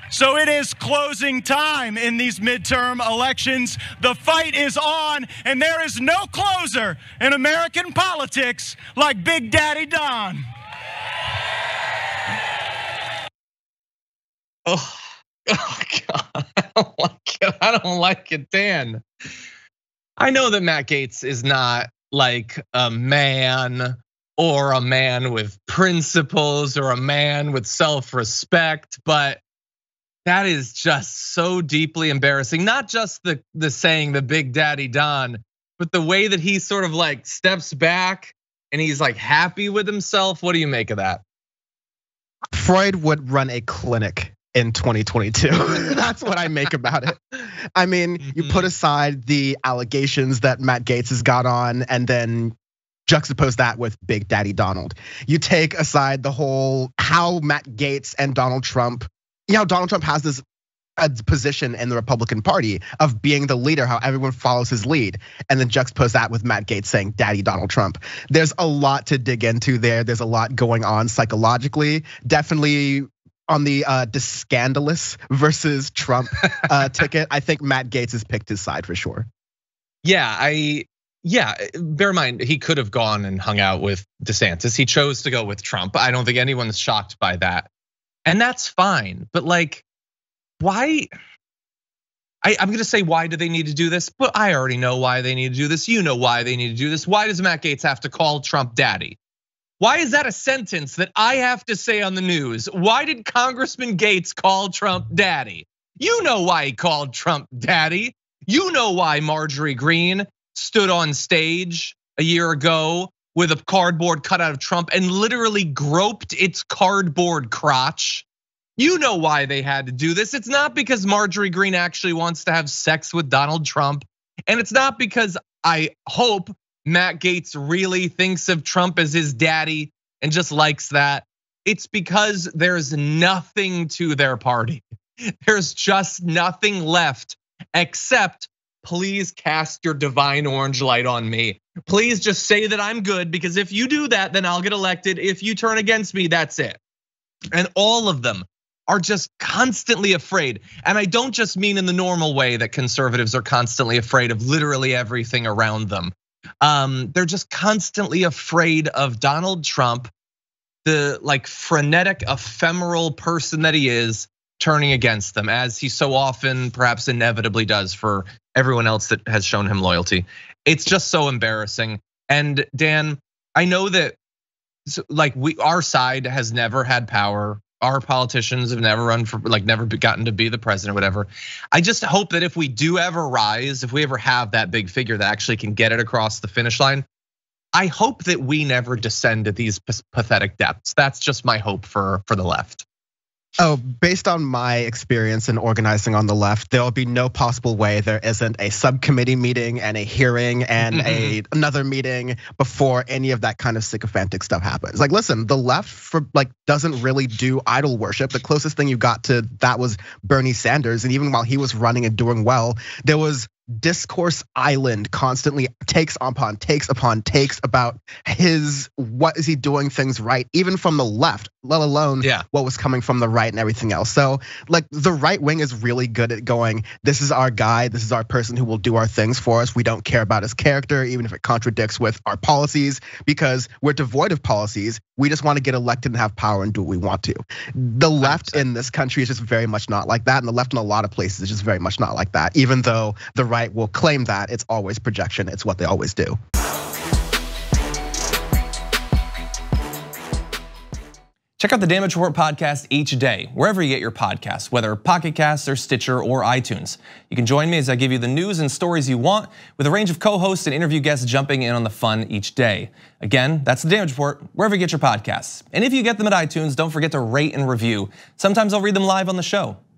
So it is closing time in these midterm elections. The fight is on, and there is no closer in American politics like Big Daddy Don. Oh God, I don't like it, Dan. I know that Matt Gaetz is not like a man or a man with principles or a man with self-respect, but that is just so deeply embarrassing. Not just the saying the Big Daddy Don, but the way that he sort of like steps back and he's like happy with himself. What do you make of that? Freud would run a clinic in 2022. That's what I make about it. I mean, you put aside the allegations that Matt Gaetz has got on and then juxtapose that with Big Daddy Donald. You take aside the whole how Matt Gaetz and Donald Trump, Donald Trump has this position in the Republican Party of being the leader, how everyone follows his lead, and then juxtapose that with Matt Gaetz saying Daddy Donald Trump. There's a lot to dig into there. There's a lot going on psychologically. Definitely on the DeScandalous versus Trump ticket, I think Matt Gaetz has picked his side for sure. Yeah, bear in mind, he could have gone and hung out with DeSantis. He chose to go with Trump. I don't think anyone's shocked by that. And that's fine, but like, why? I'm gonna say, why do they need to do this? But I already know why they need to do this. You know why they need to do this. Why does Matt Gaetz have to call Trump daddy? Why is that a sentence that I have to say on the news? Why did Congressman Gaetz call Trump daddy? You know why he called Trump daddy. You know why Marjorie Greene stood on stage a year ago with a cardboard cutout of Trump and literally groped its cardboard crotch. You know why they had to do this. It's not because Marjorie Greene actually wants to have sex with Donald Trump. And it's not because I hope Matt Gaetz really thinks of Trump as his daddy and just likes that. It's because there's nothing to their party. There's just nothing left except please cast your divine orange light on me. Please just say that I'm good, because if you do that, then I'll get elected. If you turn against me, that's it. And all of them are just constantly afraid. And I don't just mean in the normal way that conservatives are constantly afraid of literally everything around them. They're just constantly afraid of Donald Trump, the like frenetic, ephemeral person that he is, turning against them, as he so often, perhaps inevitably does for everyone else that has shown him loyalty. It's just so embarrassing. And Dan, I know that like our side has never had power. Our politicians have never run for, like never gotten to be the president or whatever. I just hope that if we do ever rise, if we ever have that big figure that actually can get it across the finish line, I hope that we never descend to these pathetic depths. That's just my hope for the left. Oh, based on my experience in organizing on the left, there'll be no possible way there isn't a subcommittee meeting and a hearing and another meeting before any of that kind of sycophantic stuff happens. Like, listen, the left doesn't really do idol worship. The closest thing you got to that was Bernie Sanders, and even while he was running and doing well, there was discourse island, constantly takes upon takes about what is he doing things right, even from the left, let alone what was coming from the right and everything else. So like the right wing is really good at going, this is our guy, this is our person who will do our things for us. We don't care about his character, even if it contradicts with our policies, because we're devoid of policies. We just want to get elected and have power and do what we want to. The left in this country is just very much not like that, and the left in a lot of places is just very much not like that. Even though the right will claim that, it's always projection. It's what they always do. Check out the Damage Report podcast each day, wherever you get your podcasts, whether Pocket Casts or Stitcher or iTunes. You can join me as I give you the news and stories you want, with a range of co-hosts and interview guests jumping in on the fun each day. Again, that's the Damage Report, wherever you get your podcasts. And if you get them at iTunes, don't forget to rate and review. Sometimes I'll read them live on the show.